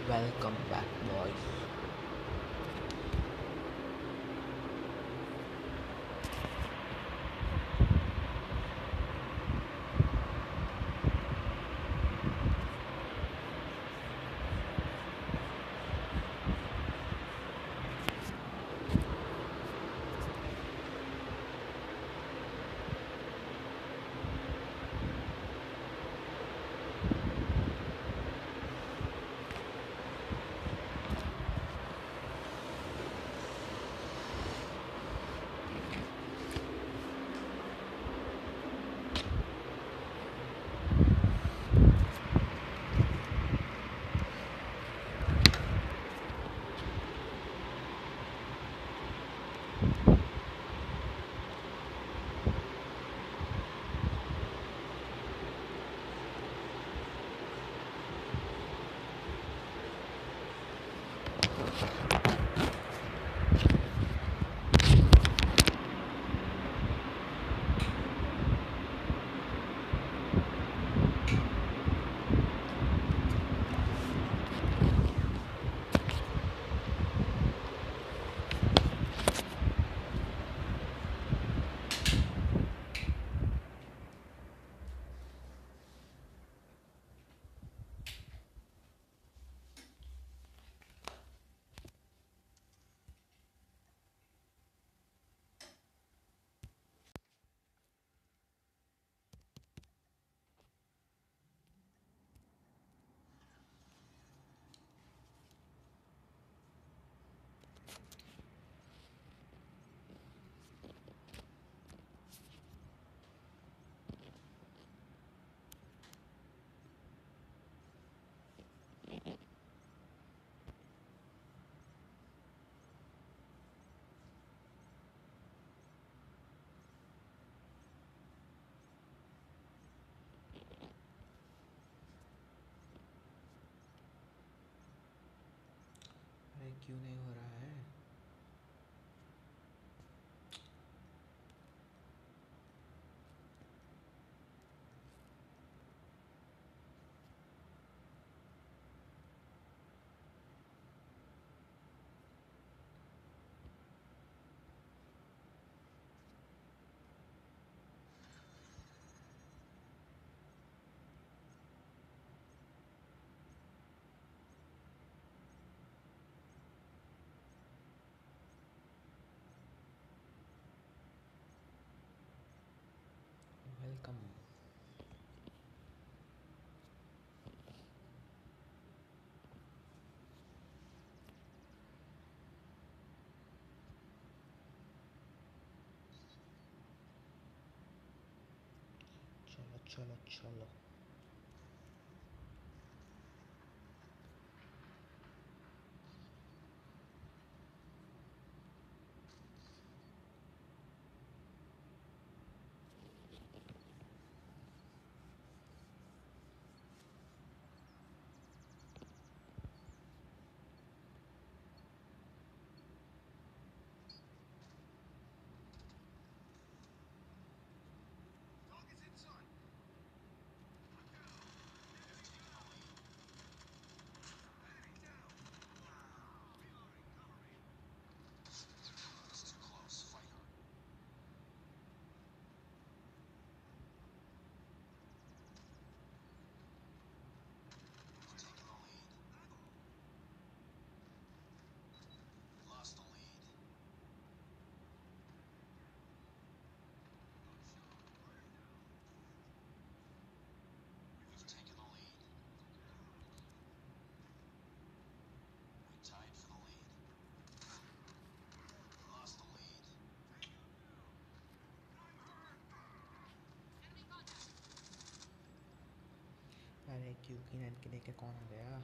Welcome back, boys. अरे क्यों नहीं हो रहा है? वेलकम। चलो चलो चलो। अरे क्यों की नेट के लेके कौन आ गया?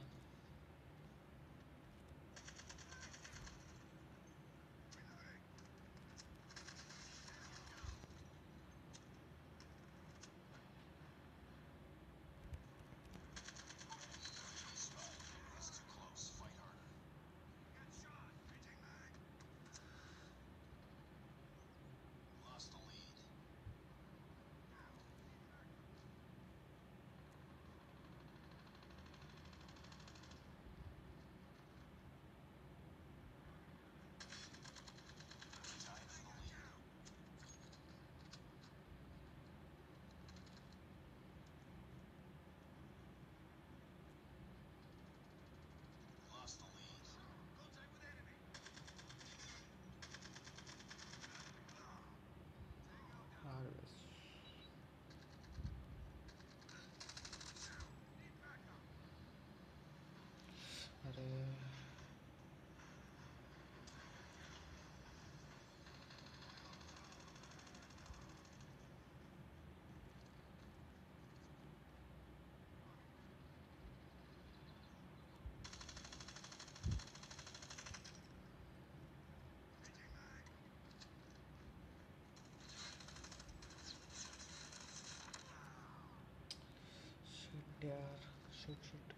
Shit shit.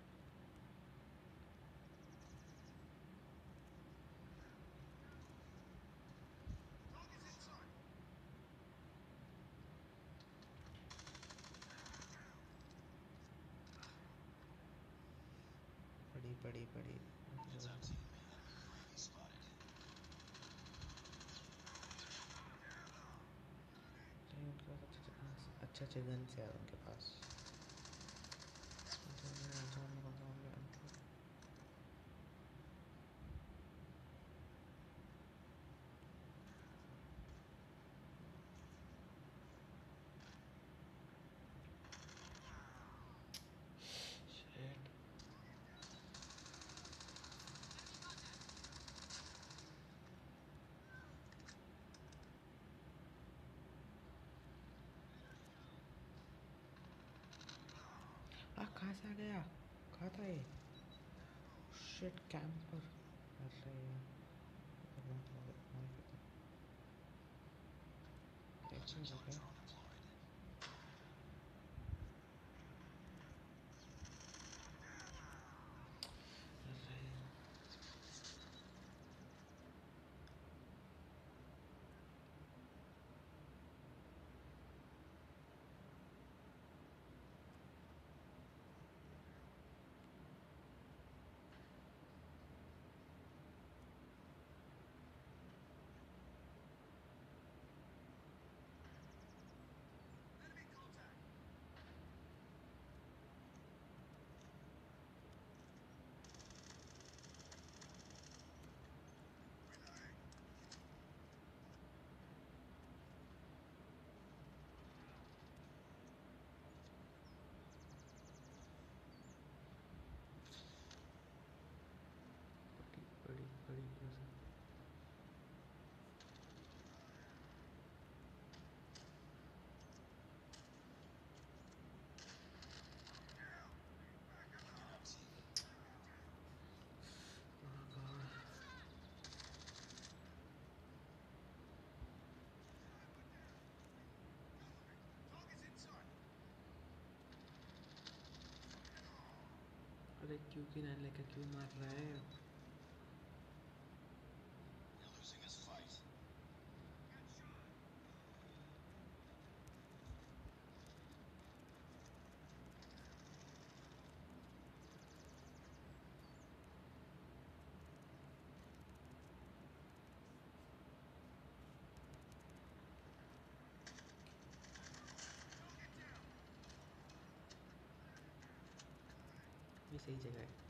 पड़ी पड़ी पड़ी। उनके पास अच्छे अच्छे गन्स है उनके पास। कहाँ से आ गया? कहाँ था ये? Shit camper. अरे बड़ी बड़ी अरे क्यों की नाम लेकर क्यों मार रहा है? ये सही जगह है।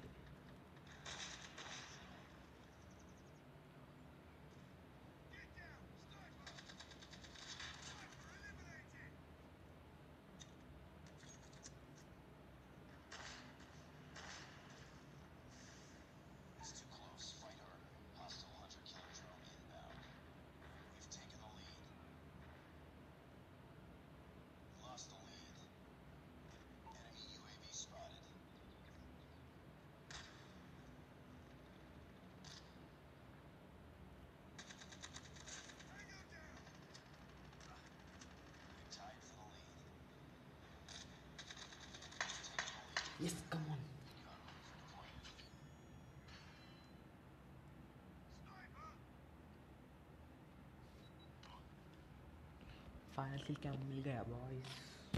Yes, come on. Final kill क्या मिल गया बॉयज?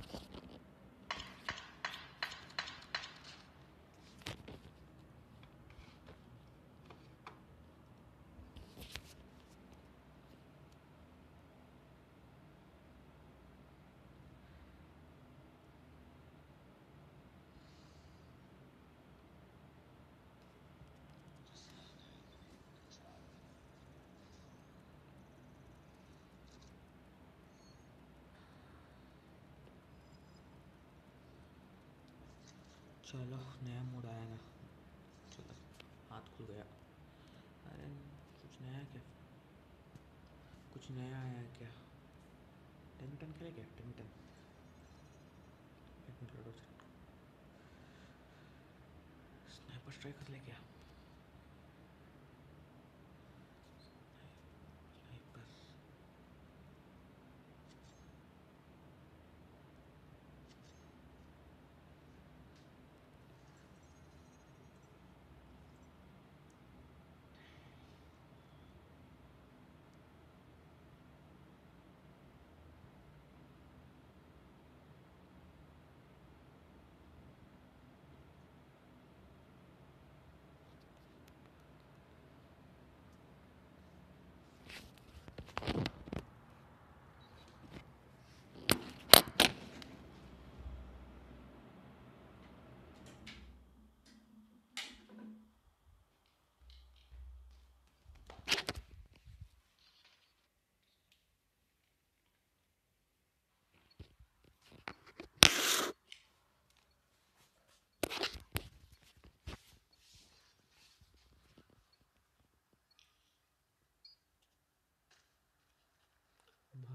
चलो नया मोड आया ना। चलो हाथ खुल गया। अरे कुछ नया क्या? कुछ नया आया क्या? टेंटन खेले क्या? टेंटन एक मिनट लो। स्नाइपर स्ट्राइकर ले क्या? स्नाइपर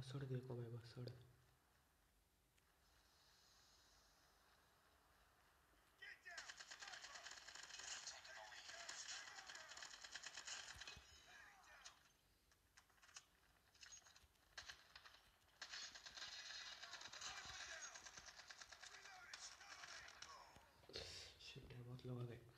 भसड़ देखो भाई, भसड़। शिट है, बहुत लोग आ गए।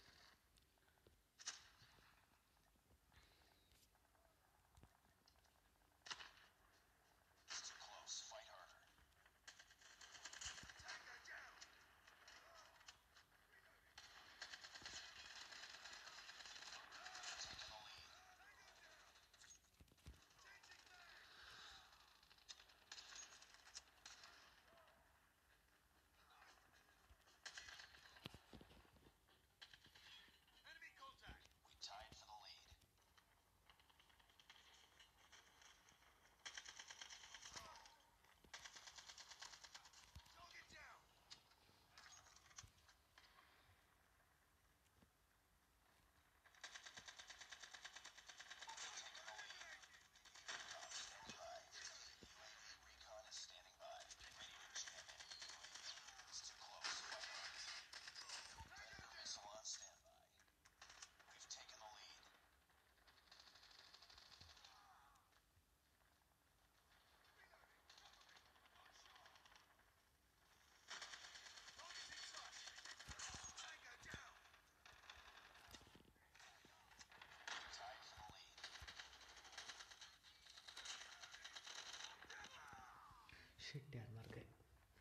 शिट यार, मर गए।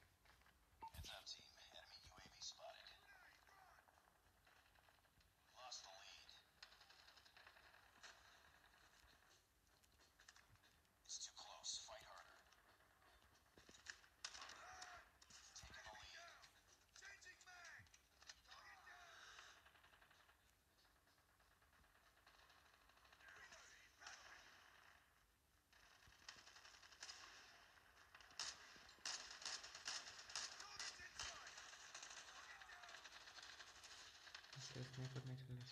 स्नाइपर नहीं चलने।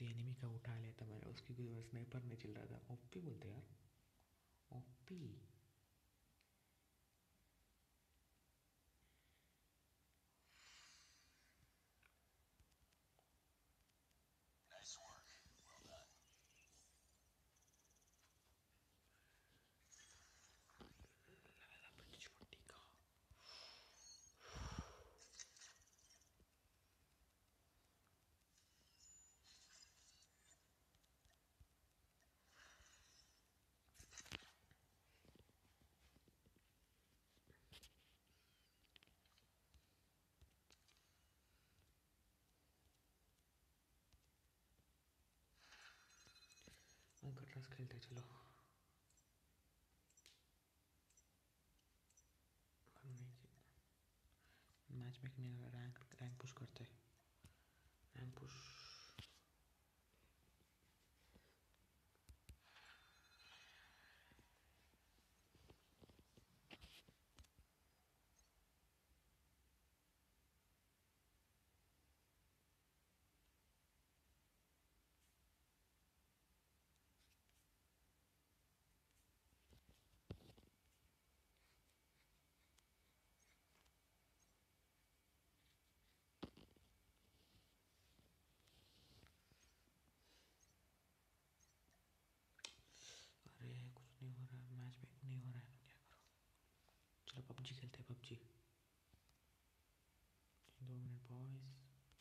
एनिमी का उठा लेता मैंने, उसकी कोई स्नाइपर नहीं चल रहा था। ओपी बोलते यार, ओपी। गटरास खेलते चलो। मैच मेक नहीं हो रहा, रैंक पुश करते, रैंक पुश। अरे कुछ नहीं हो रहा, मैच मेक नहीं हो रहा है, क्या करो। चलो पबजी खेलते हैं, पबजी। 2 minute boys.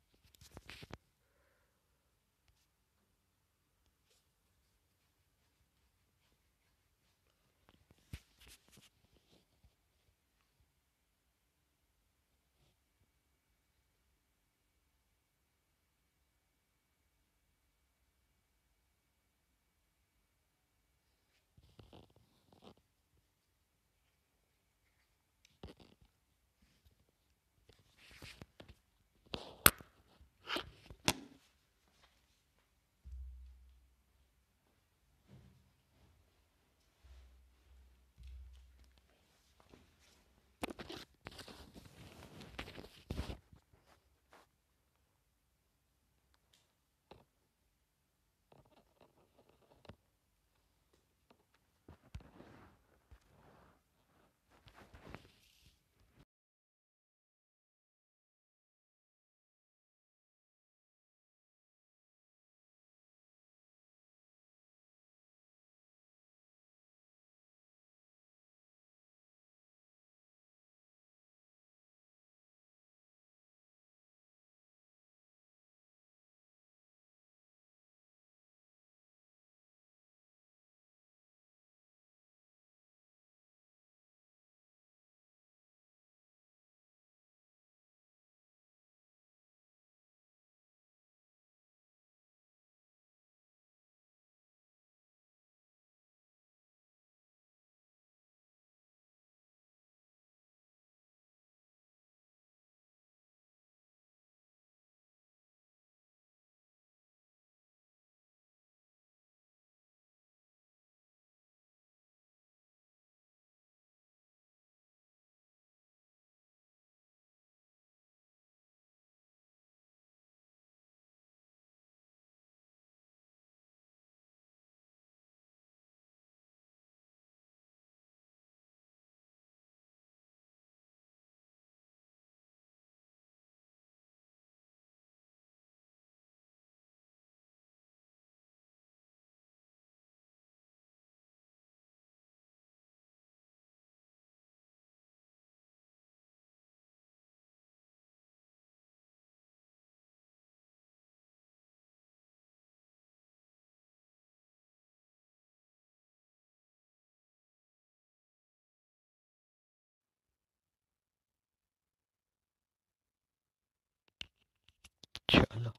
चलो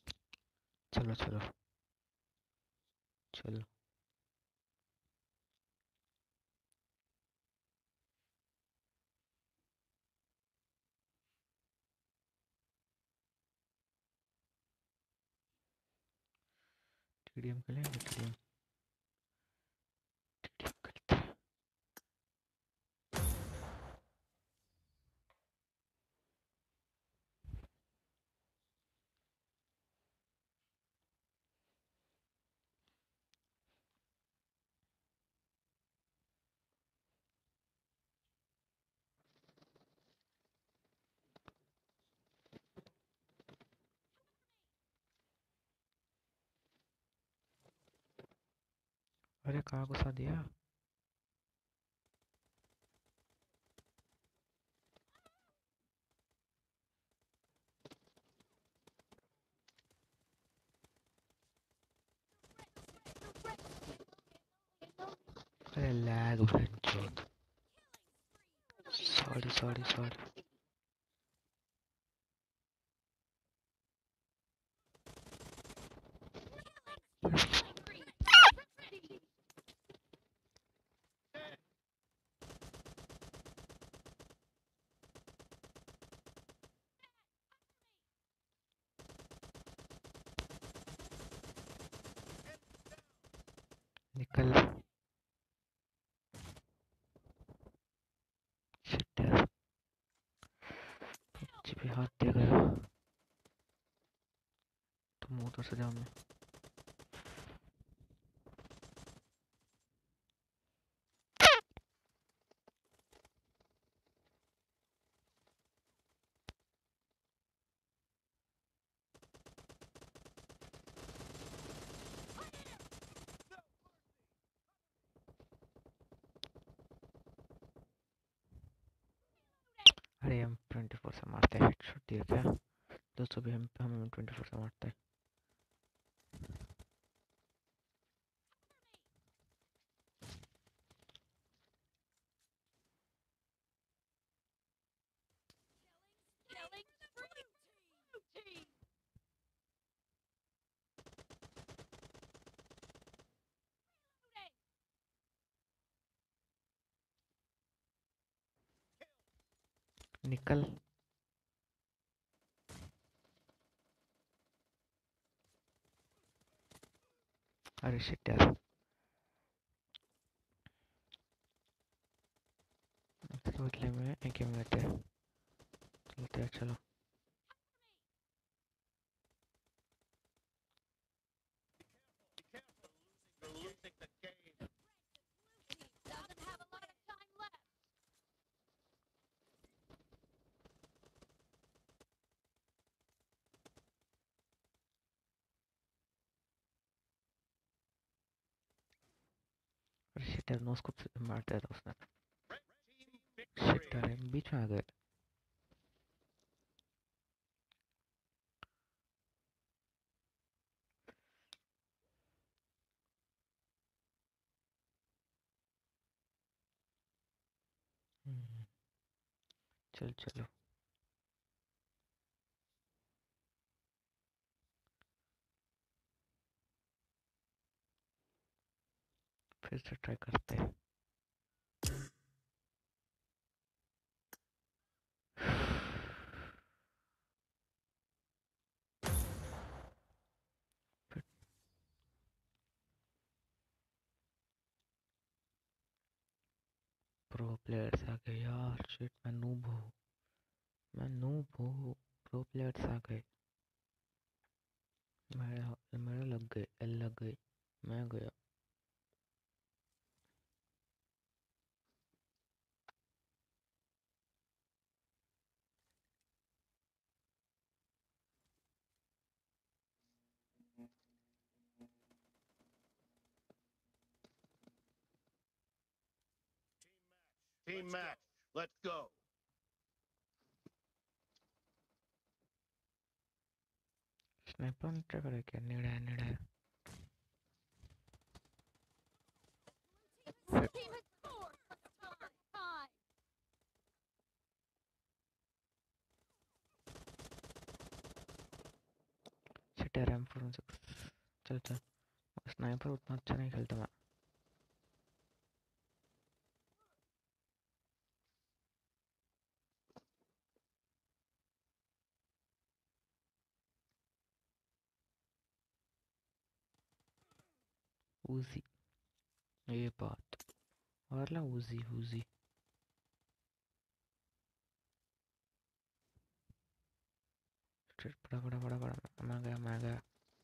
चलो चलो चलो। टीडीएम खेलेंगे, टीडीएम खेलते हैं। अरे कहाँ घुसा दिया? अरे लैग भैंचोद। Sorry sorry sorry. निकल। शिट यार, पबजी पे हाथ दे गया। तुम उधर से जाओ। मैं अरे M24 से मारते हैं। हेडशॉट दिया क्या? दोस्तों भी हम M24 से मारते हैं। निकल। अरे शिट यार, इसके बदले में एक गेम लेते हैं। चलते हैं चलो। अरे शिट यार, नो स्कोप से मार दिया था उसने। शिट यार, बीच में आ गए। हम्म, चल चलो। फिर से ट्राई करते हैं। प्रो प्लेयर्स आ गए यार। शिट, मैं नूब हूँ। मैं नूब हूँ। प्रो प्लेयर्स आ गए। मेरे लग गए, एल लग गई। मैं गया। Team match. Let's go. Sniper ने ट्राई करा क्या? नेड़ा है, नेड़ा है। शिट यार, M416। चल चल। स्नाइपर उतना अच्छा नहीं खेलता मैं। उजी, ये बात। और ला उजी उजी। शिट, बड़ा बड़ा बड़ा बड़ा। मैं गया, मैं गया।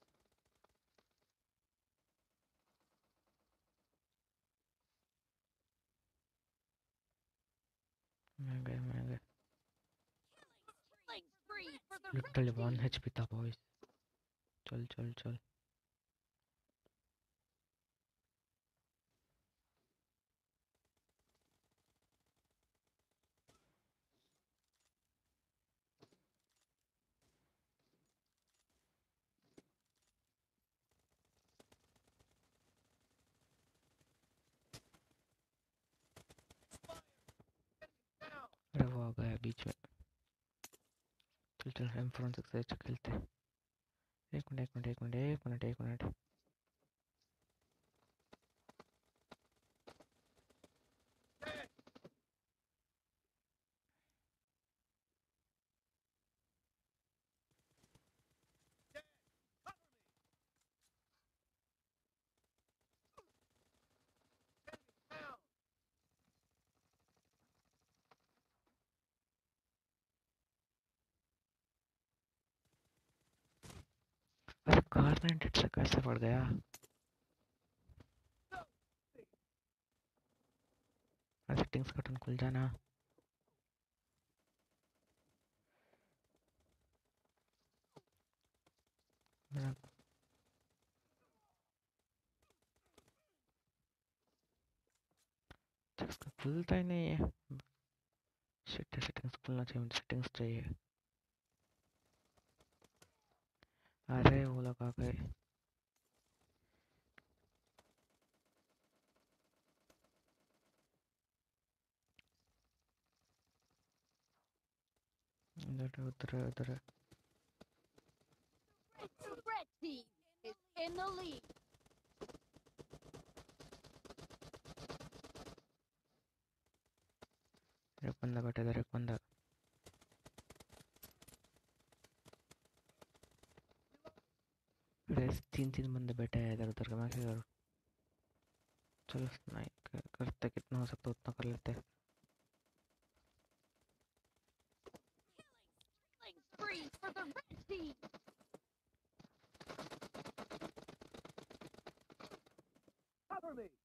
मैं गया, मैं गया। लिटरली 1 HP था बॉयज। चल चल चल। बीच में। चल चल M416 से अच्छा खेलते हैं। एक मिनट एक मिनट एक मिनट एक मिनट एक मिनट। अरे कार 98 से कैसे पड़ गया? अरे सेटिंग्स का बटन खुल जाना। मेरा सेटिंग्स का खुलता ही नहीं है। शिट, सेटिंग्स खुलना चाहिए, मुझे सेटिंग्स चाहिए। अरे वो लगा गए। उधर उधर उधर। The red team is in the lead. एक बंदा बैठा इधर, एक बंदा। अरे तीन तीन बंदे बैठे हैं इधर उधर का, मैं क्या करूँ? चलो नहीं करते, कितना हो सकता है उतना कर लेते हैं। Killing spree for the red team. Cover me.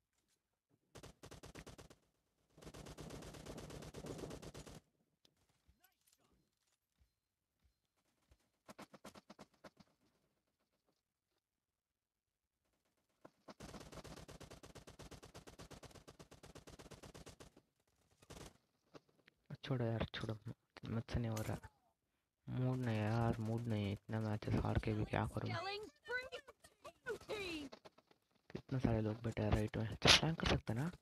छोड़ो यार छोड़ो, मुझसे नहीं हो रहा। मूड नहीं है यार, मूड नहीं है। इतना मैचेस हार के भी क्या करूँ? Killing spree for blue team. कितने सारे लोग बैठे हैं राइट में। अच्छा फ्लैंक कर सकते हैं ना?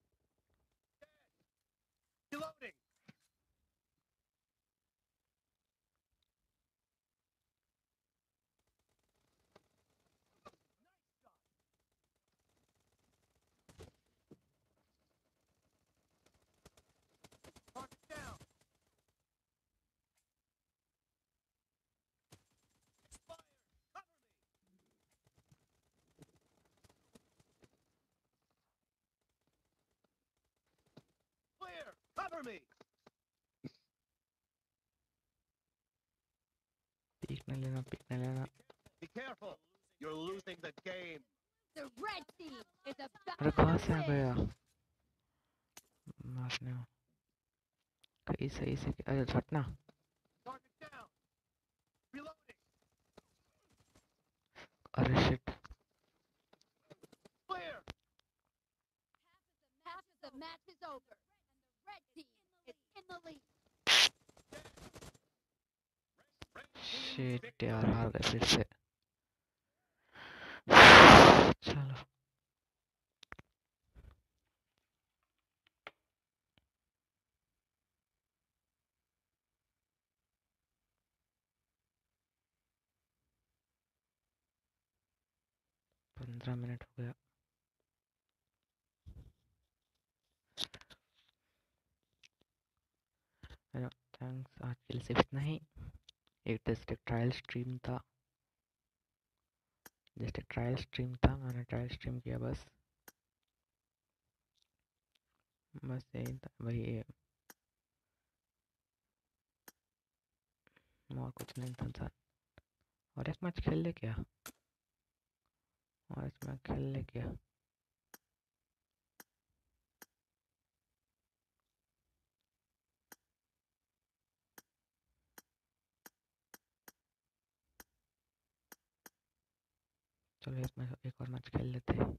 Reloading. Target down. Expired. Cover me. Clear. Cover me. Peek नहीं लेना, पीक नहीं लेना। Be careful. You're losing the game. The red team is अरे about कहाँ to से आ win. गया मारने में? कहीं सही से। अरे झटना। Target down. Reloading. अरे shit. Clear. Half of the match is over, and the red team is in the lead. Red team shit यार, हार गए फिर से। चलो पंद्रह मिनट हो गया। हेलो थैंक्स, आज के लिए सिर्फ इतना ही। एक जस्ट एक ट्रायल स्ट्रीम था, जस्ट एक ट्रायल स्ट्रीम था, मैंने ट्रायल स्ट्रीम किया बस। बस यही था, वही है, और कुछ नहीं था सर। और एक मैच खेल ले क्या? और इसमें खेल ले क्या? चलो एक और मैच खेल लेते हैं।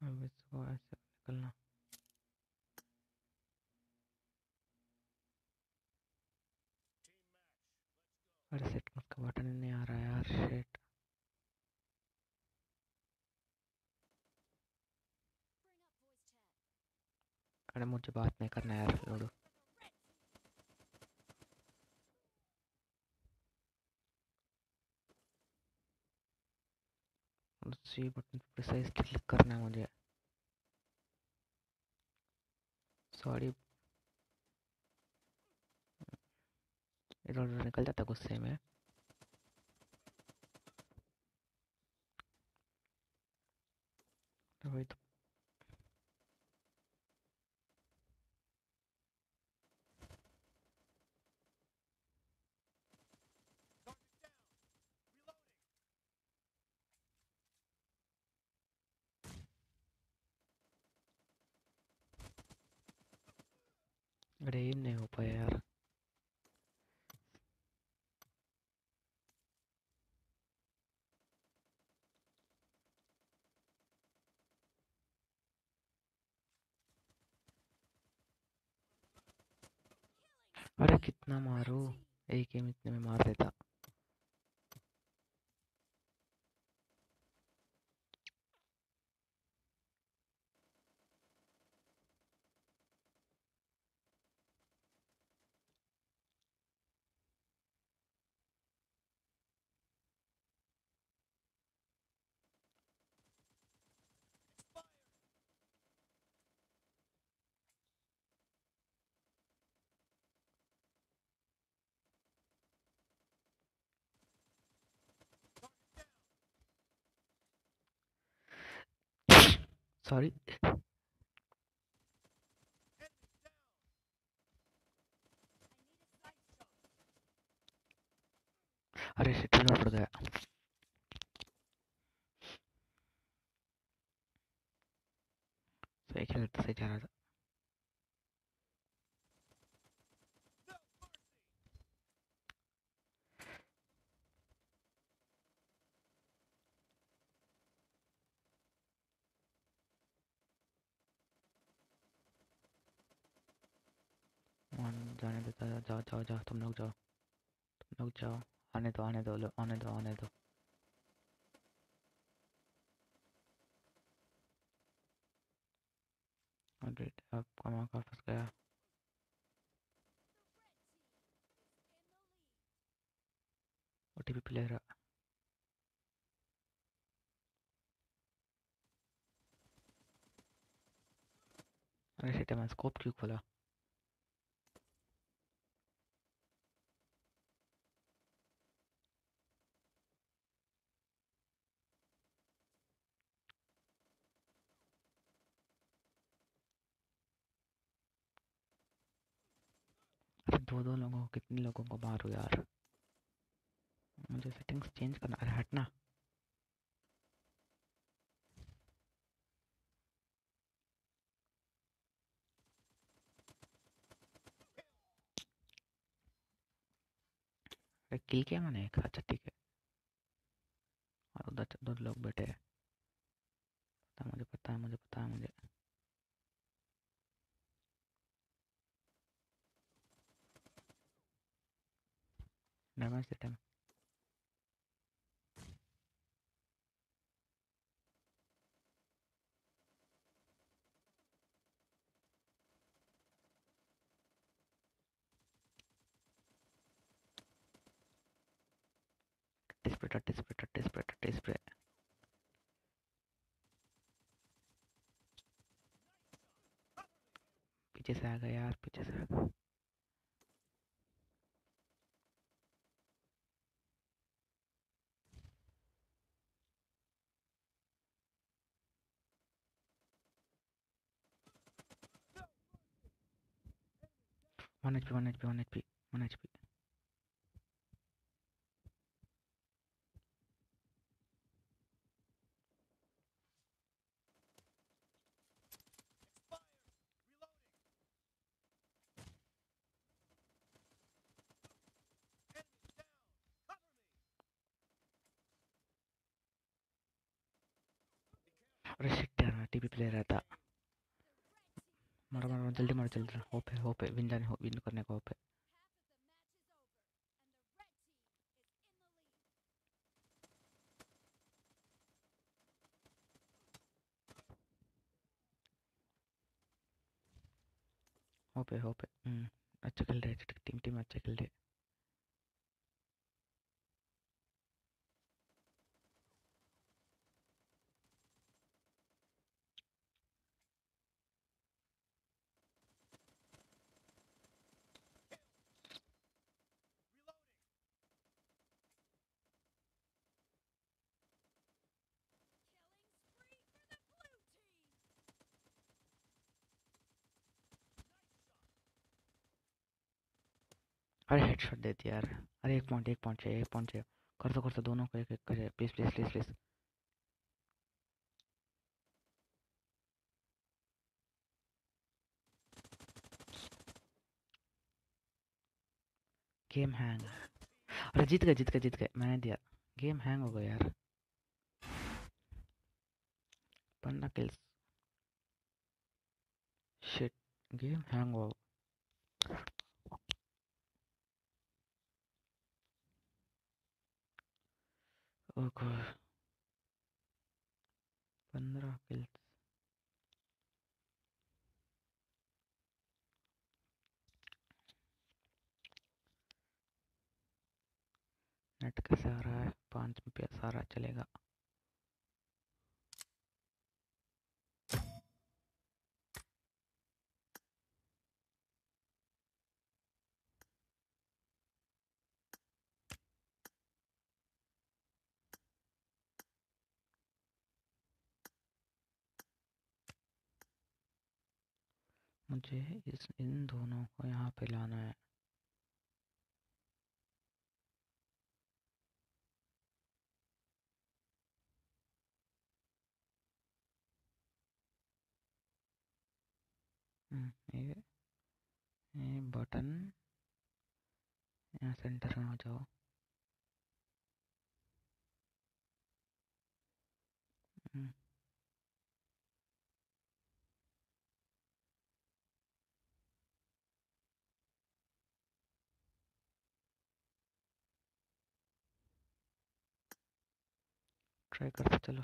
अब इसको ऐसे निकलना। अरे सेट का बटन ही नहीं आ रहा यार, शिट। अरे मुझे बात नहीं करना यार ludo. C button precise click करना है मुझे। सॉरी, इधर उधर निकल जाता गुस्से में। तो वही तो। अरे एम नहीं हो पाया यार। अरे कितना मारो, एक एम इतने में मार देता। सॉरी। अरे शिट, रिलोड पड़ गया। सही खेल रहा था, सही जा रहा था। जाने देता, जाओ जाओ जाओ, तुम लोग जाओ, तुम लोग जाओ। आने दो आने दो आने दो आने दो। अरे आपका मौका फंस गया। OTP player. अरे शिट, मैं स्कोप क्यों खोला? अरे दो दो लोगों को, कितने लोगों को मारो यार। मुझे सेटिंग्स चेंज करना। अरे हटना। अरे किल किया मैंने एक, अच्छा ठीक है। और उधर दो लोग बैठे हैं। मुझे पता है, मुझे पता है, मुझे। डैमेज देते हैं। टिस्प्रे टिस्प्रे टिस्प्रे टिस्प्रे। पीछे से आ गया यार, पीछे से आ गया। One HP one HP one HP one HP. अरे शिट यार, मैं टीपी प्लेयर रहता। मारो मारो जल्दी मारो जल्दी, होप है विन जाने, हो विन करने का होप है। होप है। अच्छा खेल रहे, टीम अच्छा खेल रहे। अरे हेडशॉट दे दिया यार। अरे एक पॉइंट चाहिए। कर दो दोनों को एक करे, please please please please. Game hang. अरे जीत गए, मैंने दिया। गेम हैंग हो गया यार। 15 किल्स। शिट, गेम हैंग हो। Okay, 15 kills. नेट कैसे आ रहा है? 5 रुपया सारा चलेगा। मुझे इन दोनों को यहाँ पे लाना है। ये बटन यहाँ सेंटर में हो जाओ। ट्राई करते चलो।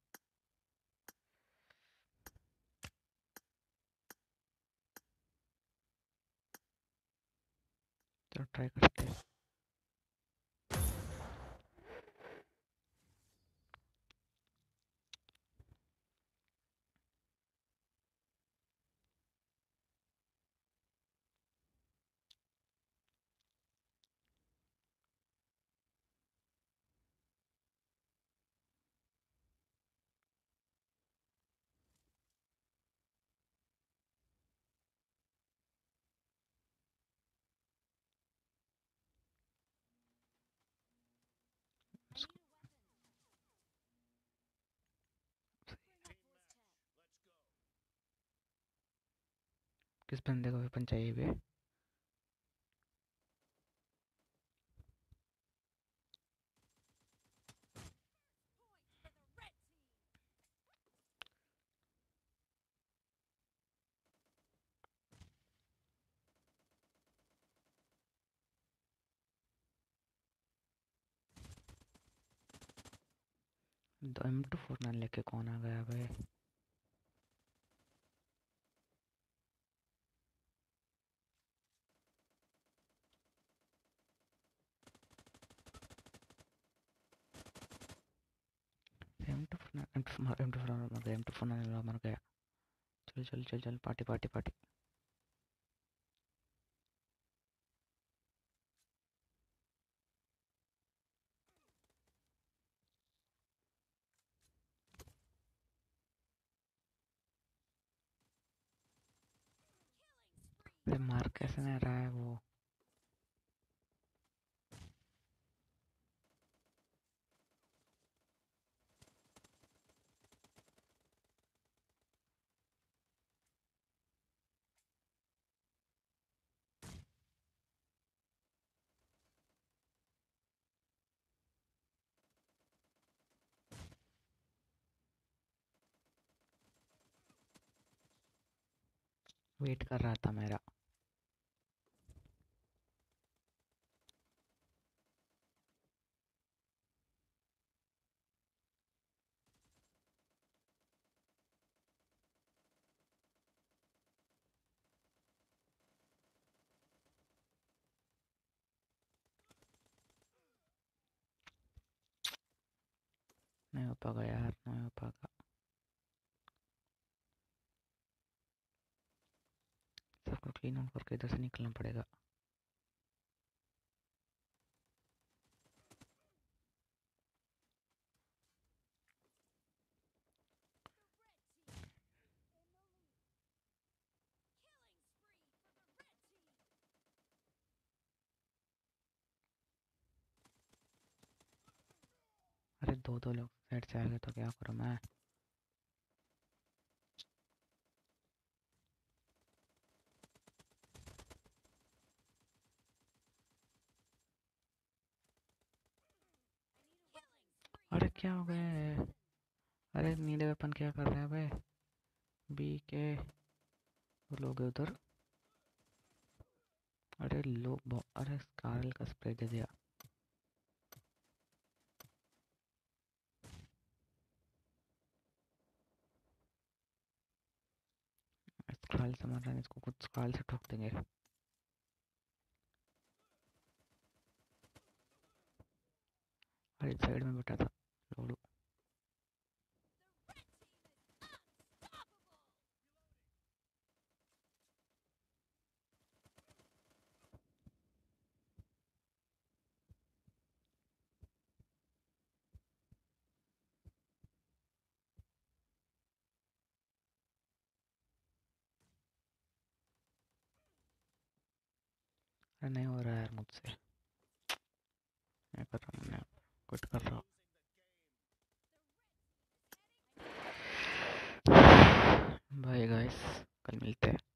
चलो ट्राई करते हैं। किस बंदे को वेपन चाहिए बे? M249 लेके कौन आ गया भाई? M249 मर गया। चल पार्टी। अरे मार कैसे नहीं रहा है वो? वेट कर रहा था मेरा। नहीं हो पाएगा यार, नहीं हो पाएगा। सबको क्लीन आउट करके इधर से निकलना पड़ेगा। अरे दो दो लोग साइड से आ गए तो क्या करूँ मैं। अरे क्या हो गया है? अरे नीले वेपन क्या कर रहे हैं भाई? बी के वो लोग हैं उधर। अरे अरे स्कारल का स्प्रे दे दिया। स्कारल से मार रहे हैं, इसको कुछ स्कारल से ठोक देंगे। अरे साइड में बैठा था लोडू। अरे नहीं हो रहा है यार मुझसे। मैं कर रहा हूँ, मैं कुछ कर रहा हूँ। बाय गाइस, कल मिलते हैं।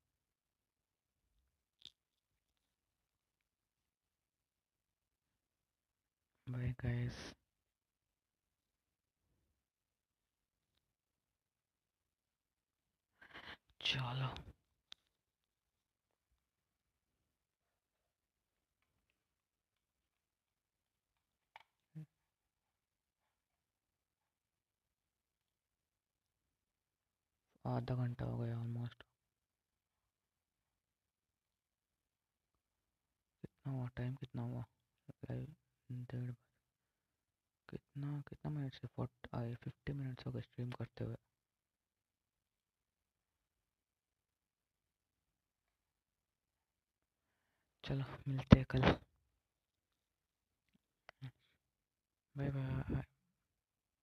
Bye guys. चलो आधा घंटा हो गया ऑलमोस्ट। कितना हुआ टाइम, कितना हुआ? लाइव 1:30। कितना कितना मिनट से 50 मिनट्स हो गए स्ट्रीम करते हुए। चलो मिलते हैं कल। Bye bye.